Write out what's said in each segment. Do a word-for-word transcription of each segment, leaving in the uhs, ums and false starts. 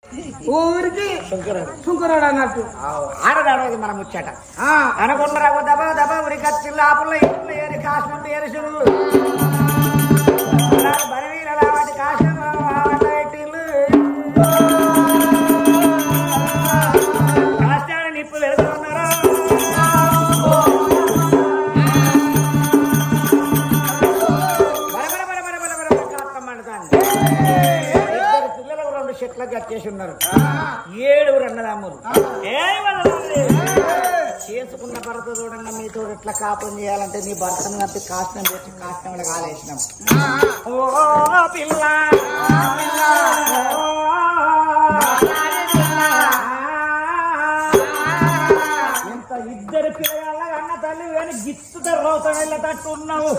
ఊరికి శుంకరాడు అన్నట్టు ఆడదాడది మనం ముచ్చట అనుకున్నారా దబా దబా ఉరికి వచ్చి లోపల ఇంట్లో ఏరి కాష్టం ఏరి చెరువులు బరివీర వాటి కాష్టం పెట్టిళ్ళు కాష్టాన్ని నిప్పు వెళ్తున్నారు బరబర బరబర బరబర కాస్తం మండుతాను ఇద్దరు పిల్లలకు రెండు చెట్లకు కట్టేసి ఉన్నారు ఏడుగురు అన్నదమ్ములు చేసుకున్న భర్త చూడండి మీతో ఎట్లా కాపురం చేయాలంటే నీ భర్తను కట్టి కాష్టం పెట్టి కాష్టం కాలేసినాం ఓ పిల్ల ఇంత ఇద్దరు పిల్లల అన్న తల్లి కానీ గిత్తుతో రోతం వెళ్ళేటట్టు ఉన్నావు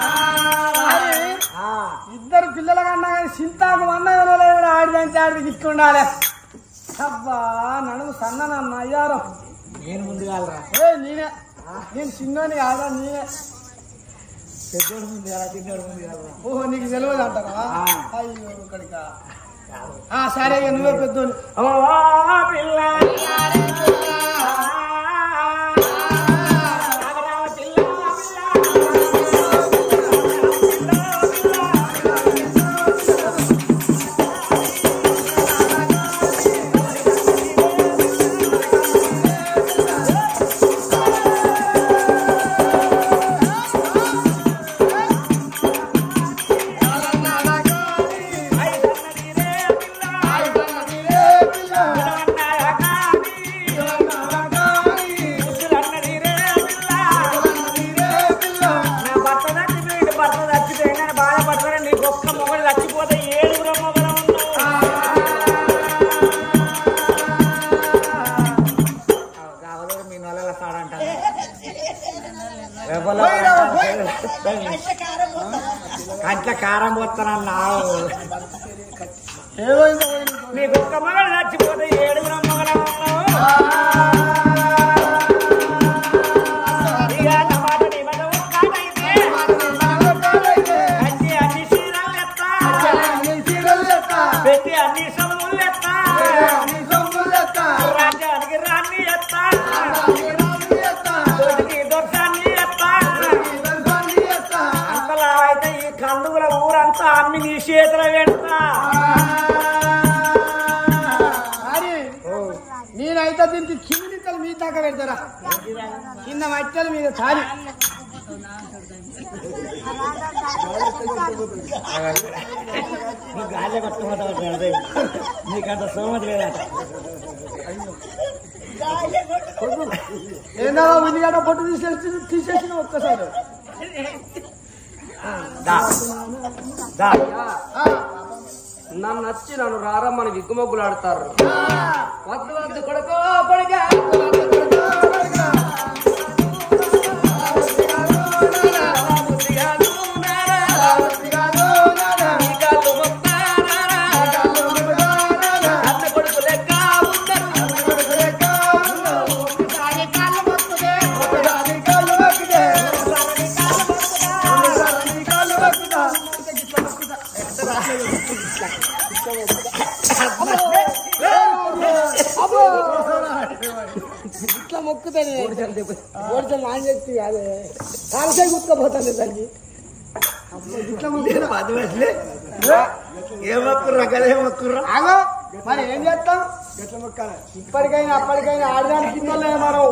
ఇద్దరు పిల్లల కన్నా కానీ చింతాకు అన్నయ్యలో లేదు ఆడిదంటే ఆడికి ఇట్టుండాలి అబ్బా నడుము సన్ననన్న అయ్యారు నేను ముందు కాలరా ఏ నేనే నేను చిన్నోని కాదా నేనే పెద్దోడు ముందు కాదా చిన్నోడు ముందు కాలరా ఓహో నీకు తెలియదు అంటారా అయ్యో ఇక్కడికా సరే నువ్వే పెద్దోని ఓ పిల్ల కంట్ల కారం పోతానన్నా నీకు ఒక్క మగడు చచ్చిపోతే ఏడుగురు మగడు అన్ని సీరలు ఎత్తా పెట్టి అన్ని సొమ్ములు ఎత్తా రాజ్యానికి రాన్ని ఎత్తా కందుగుల ఊరంతా అన్ని నీ చేతుల పెడతా నేనైతే దీనికి కింది నిక్కలు మీ దాకా పెడతారా కింద మట్టలు మీద చాలి గాలి పట్టుకుంటా నీకంత సోమతి లేదట ఏదో ఉల్లిగడ్డ పొట్టు తీసేసి తీసేసిన ఒక్కసారి నన్ను నచ్చి నన్ను రారమ్మని విగ్గుమొగ్గులు ఆడతారు వద్దు వద్దు కొడుకో కొడుకా ఇట్లా మొక్కుతానే ఓడిచల్ నాన్ చెప్తే అదే కాలసే గుర్తుపోతాను దాన్ని ఇట్లా మొక్కులే ఏ మొక్కుర్రా గదే మొక్కుర్రా ఆగో మరి ఏం చేస్తాం ఇప్పటికైనా అప్పటికైనా ఆడడానికి కింద మనం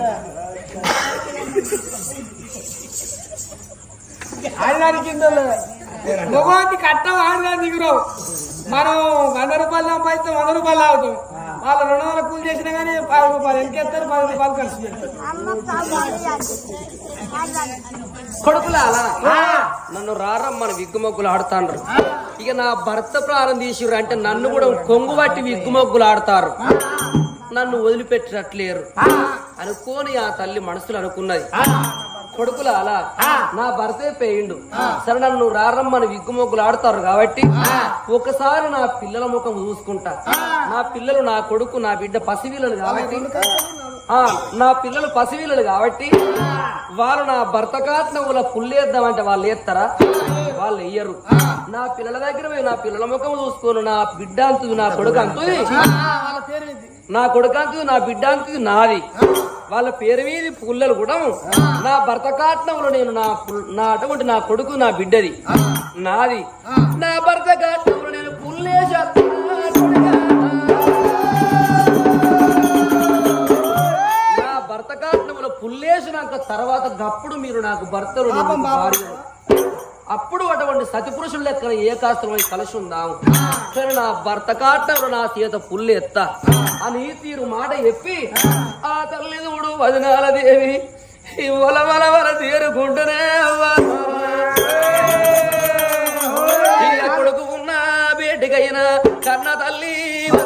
ఆడడానికి కింద మగవానికి కట్టం ఆడదాన్ని దిగురావు మనం వంద రూపాయలు సంపాదిస్తే వంద రూపాయలు ఆగుతాం వాళ్ళు రెండు వందల కూలి చేసినా కానీ పది రూపాయలు ఎంకేస్తారు పది రూపాయలు ఖర్చు పెడతారు కొడుకులా నన్ను రారమ్మని విగ్గుమొగ్గులు ఆడుతాండ్రు ఇక నా భర్త ప్రాణం తీసిర్రు అంటే నన్ను కూడా కొంగు పట్టి విగ్గుమొగ్గులు ఆడతారు నన్ను వదిలిపెట్టినట్లేరు అనుకోని ఆ తల్లి మనసులు అనుకున్నది కొడుకుల అలా నా భర్తే పేయిండు సరే నన్ను రారమ్మని విగ్గుమొగ్గులు ఆడతారు కాబట్టి ఒకసారి నా పిల్లల ముఖం చూసుకుంటా నా పిల్లలు నా కొడుకు నా బిడ్డ పసివిల్లలు కాబట్టి నా పిల్లలు పసివిల్లలు కాబట్టి వాళ్ళు నా భర్త కాట్నవుల పుల్లేద్దామంటే వాళ్ళు ఎత్తారా వాళ్ళు వెయ్యరు. నా పిల్లల దగ్గర పోయి నా పిల్లల ముఖం చూసుకోను. నా బిడ్డ అంతుంది, నా కొడుకు అంతుంది, నా కొడుకు అంతుంది, నా బిడ్డ అంతుంది నాది. వాళ్ళ పేరు మీద పుల్లలు కూడా నా భర్త కాట్నంలో నేను నా నా అటువంటి నా కొడుకు నా బిడ్డది నాది. నా భర్త కాట్నంలో నేను పుల్లేసి నా భర్త కాట్నంలో పుల్లేసినాక తర్వాత గప్పుడు మీరు నాకు భర్తలు భార్యలు. అప్పుడు అటువంటి సతిపురుషుల లెక్కన ఏ కాస్త్రం కలిసి ఉందాము. సరే నా భర్త కాటంలో నా సీత పుల్లు ఎత్త అని తీరు మాట చెప్పి ఆ తల్లి చూడు వదనాల దేవి వల వల వల తీరుకుంటూనే కొడుకు ఉన్న బేటికైనా కన్న తల్లి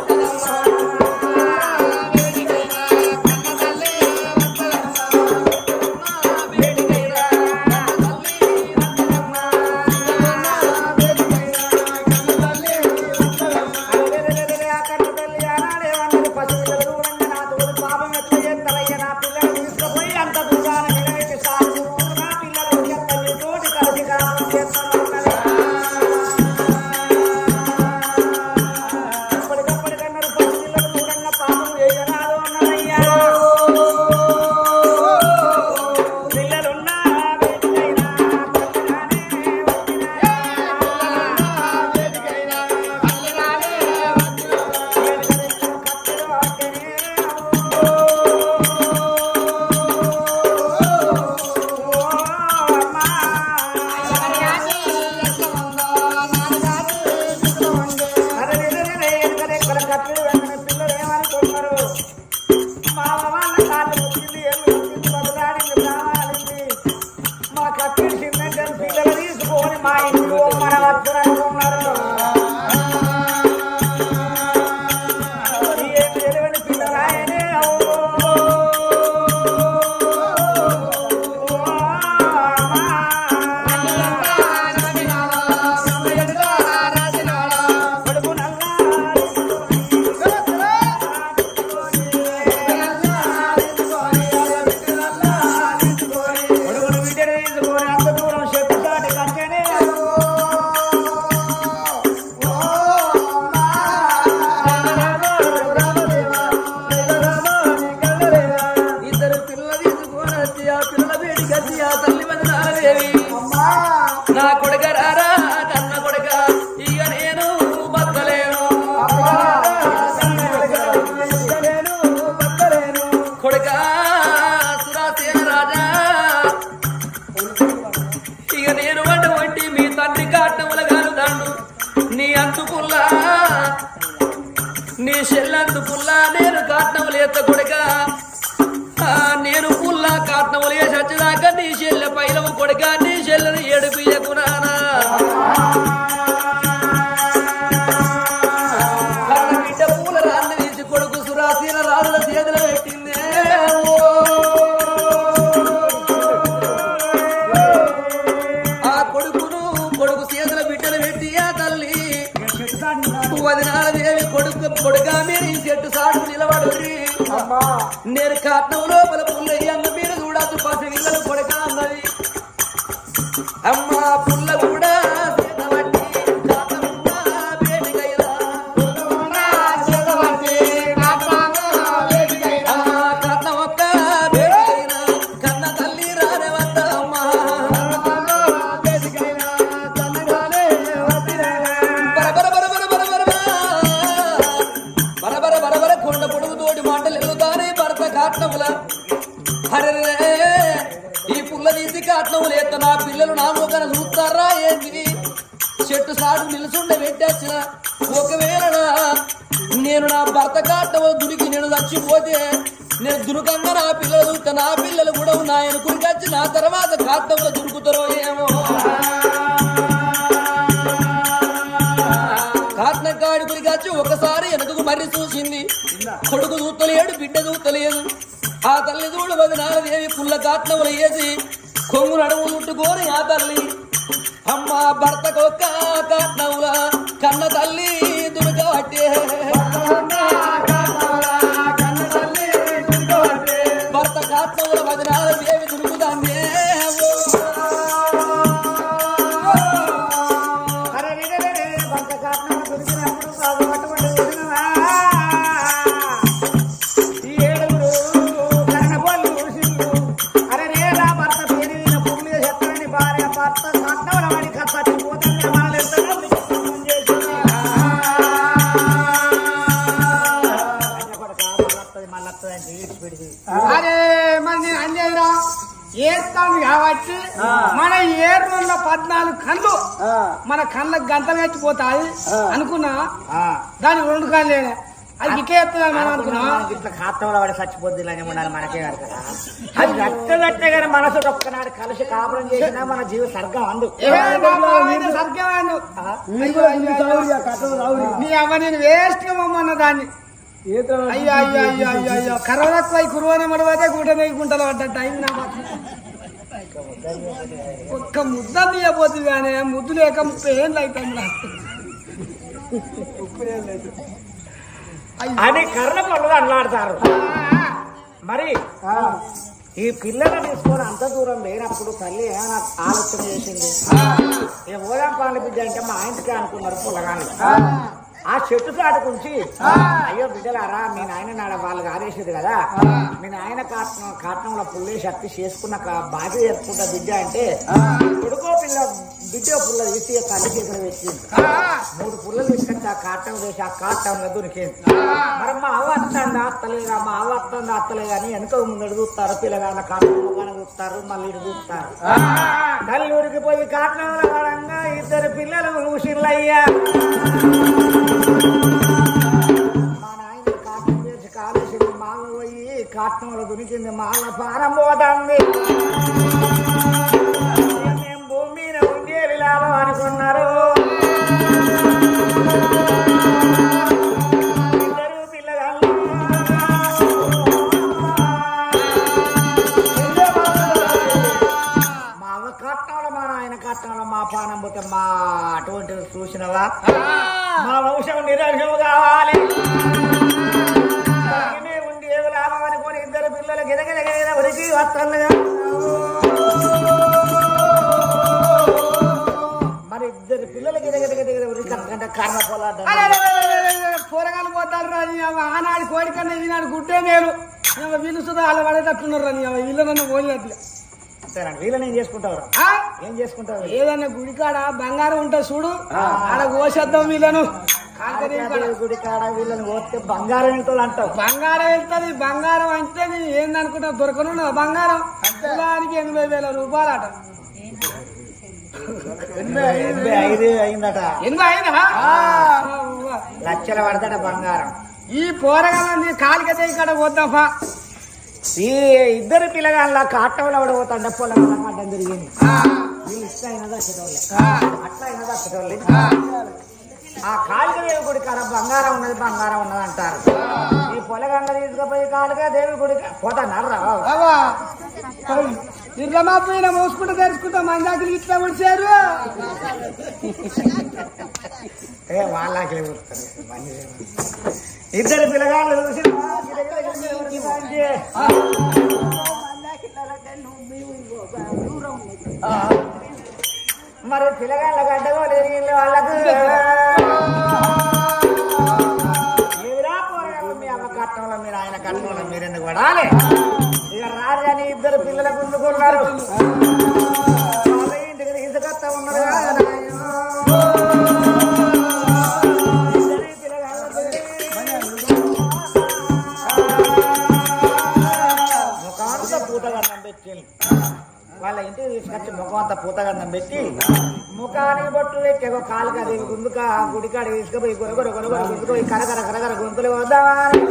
నీ చెల్లందు పుల్లా నేను కాట్నములు ఎత్త కొడుక నేను పుల్లా కాట్నములు వేసి వచ్చేదాకా నీ చెల్లె పైలము కొడుక నీ చెల్లెని ఏడుపియకు నానా బిడ్డ పూల రాళ్ళు తీసి కొడుకు సురాసీన రాళ్ళ చేతులు పెట్టిందే ఆ కొడుకును కొడుకు చేతుల బిడ్డలు పెట్టి ఆ తల్లి వదినాదేవి కొడుకు కొడుక మీరు ఈ చెట్టు సాటు నిలబడు నేను కాట్నం లోపల పుల్లయ్యన్న మీరు చూడద్దు పసి పిల్లలు కొడుక అన్నది అమ్మ పుల్ల కూడా ఈ పుల్ల తీసి కాట్నములు ఎత్త నా పిల్లలు నా మొక్కన చూస్తారా ఏంటి చెట్టు సాటు నిలుచుండే పెట్టేసిన ఒకవేళ నేను నా భర్త కాట్నములు దునికి నేను చచ్చిపోతే నేను దురుకంగా నా పిల్లలు చూస్తా నా పిల్లలు కూడా ఉన్నాయని కురికొచ్చి నా తర్వాత కాట్నములు దురుకుతారో ఏమో కాట్న కాడి కురికొచ్చి ఒకసారి వెనకకు మర్రి చూసింది కొడుకు చూస్తలేడు బిడ్డ చూస్తలేదు ఆ తల్లి చూడు వదినాదేవి పుల్ల కాట్నములు వేసి కొంగు నడుము చుట్టుకొని ఆ తల్లి అమ్మ భర్తకొక్క కాట్నముల కన్న తల్లి దుర్గవట్టే భర్త కాట్నముల వదినాదేవి దుర్గుదాన్నే అరే మరి నేను అందేరా ఏస్తాను కాబట్టి మన ఏర్ల పద్నాలుగు కళ్ళు మన కళ్ళకు గంటలు పెట్టిపోతాయి అనుకున్నా దాని రెండు కళ్ళు లేనే అది ఇకే ఎత్తున్నాను మనం అనుకున్నా ఇట్లా కాత్తంలో వాడి చచ్చిపోద్ది ఉండాలి మనకే కాదు కదా అది రక్తదట్టే కానీ మనసు ఒక్కనాడు కలిసి కాపురం చేసినా మన జీవ స్వర్గం అందు సర్గం నీ అవ్వ నేను వేస్ట్ గా మమ్మన్న దాన్ని అయ్యో అయ్యో అయ్యో అయ్యో అయ్యో కరోనాకు పోయి కురువనే మడవతే కూట గుంటలు పడ్డట్టు అయింది నా ఒక్క ముద్ద తీయబోతుంది కానీ ముద్దు లేక ముప్పై ఏళ్ళు అవుతుంది నాకు అని కర్ణ పనులు అల్లాడతారు మరి ఈ పిల్లలు తీసుకొని అంత దూరం లేనప్పుడు తల్లి ఏమైనా ఆలోచన చేసింది ఏ ఓదాం పాలన బిడ్డ అంటే మా ఇంటికి అనుకున్నారు పుల్లగాళ్ళు ఆ చెట్టు కాటుకుంచి అయ్యో బిడ్డలారా మీ నాయన నాడ వాళ్ళకి ఆదేశింది కదా మీ నాయన కాటం కాటంలో పుల్లేసి అత్తి చేసుకున్న బాగా చెప్పుకుంటా బిడ్డ అంటే కొడుకో పిల్ల బిడ్డ పుల్ల తీసి తల్లి చేతులు పెట్టింది మూడు పుల్లలు తీసుకొచ్చి ఆ కాటం వేసి ఆ కాటంలో దొరికింది మరి మా అవ్వ అత్తంది అత్తలేదా మా అవ్వ అత్తంది అత్తలేదు అని వెనుక ముందు చూస్తారు పిల్లగాళ్ళ కాటం చూస్తారు మళ్ళీ ఇటు చూస్తారు తల్లి ఊరికి పోయి కాటంలో పడంగా ఇద్దరు పిల్లలు ఊసిర్లయ్యా మా నాయన కాటం వేసి కాలేసింది మాల పోయి కాటంలో దొరికింది మాల పారం పోతుంది మేము భూమి మీద ఉండేది లాభం అనుకున్నారు ఇద్దరు పిల్లగాళ్ళు మా అవ్వ కాటంలో మా నాయన కాటంలో మా పానం పోతే మా అటువంటి చూసినవా మా వంశం నిరర్శం కావాలి ఉండి ఏమి లాభం అనుకోని ఇద్దరు పిల్లలు గిదగిదగిద ఉరికి వస్తానుగా మరి ఇద్దరు పిల్లలు గిదగిదగిద ఉరికి అంటే కర్ణ పోలాట కూరగాయలు పోతారు రాని ఆనాడు కోడికన్నా ఈనాడు గుడ్డే మేలు వీళ్ళు సుధా అలా పడేటట్టున్నారు రాని వీళ్ళు నన్ను పోయినట్లు వీళ్ళని ఏం చేసుకుంటావు ఏం చేసుకుంటావు ఏదన్నా గుడికాడ బంగారం ఉంటుంది చూడు ఆడ కోసేద్దాం వీళ్ళను గుడి కాడ వీళ్ళని పోతే బంగారం వెళ్తుంది అంటావు బంగారం వెళ్తుంది బంగారం అంటే నేను ఏందనుకుంటా దొరకను బంగారం దానికి ఎనభై వేల రూపాయలు అట ఎనభై ఐదు అయిందట ఎనభై ఐదా లక్షల పడతాడ బంగారం ఈ పోరగాలని కాలికతే ఇక్కడ పోద్దాఫా ఈ ఇద్దరు పిల్లగాళ్ళ కాటంలో పడిపోతాండ పొలం అడ్డం జరిగింది వీళ్ళు ఇష్టం అయినది అచ్చటోళ్ళే అట్లా అయినది అచ్చటోళ్ళే ఆ కాళిక దేవి గుడి కాడ బంగారం ఉన్నది బంగారం ఉన్నది అంటారు ఈ పొలగండ తీసుకుపోయి కాళిక దేవి గుడి పోతాన్నారా నిర్గమా పోయిన మోసుకుంటూ తెరుచుకుంటా మందాకిలు ఇట్లా వచ్చారు ఏ వాళ్ళకి ఇద్దరు పిల్లగాళ్ళు చూసి మరి పిల్లగాళ్ళ గడ్డగో ఎరిగిన వాళ్ళకు మీ అమ్మ కట్టంలో మీరు ఆయన కట్టంలో మీరు ఎందుకు పడాలి ఇక రాజని ఇద్దరు పిల్లలకు ఉండుకున్నారు వాళ్ళ ఇంటికి తీసుకొస్తా ఉన్నారు ముఖాంత పూతగన్నం పెట్టి వాళ్ళ ఇంటికి తీసుకొచ్చి ముఖమంతా పూతగన్నం పెట్టి ముఖానికి బొట్టు పెట్టి ఒక కాలుగా గుందుక గుడికాడ తీసుకుపోయి గొరగొర గొరగొర గుంతుకుపోయి కరకర కరకర గొంతులు వద్దామని